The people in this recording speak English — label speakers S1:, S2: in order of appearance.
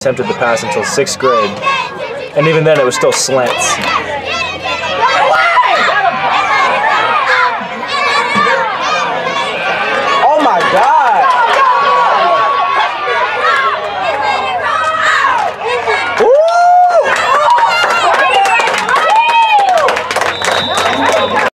S1: attempted the pass until 6th grade. And even then, it was still slants.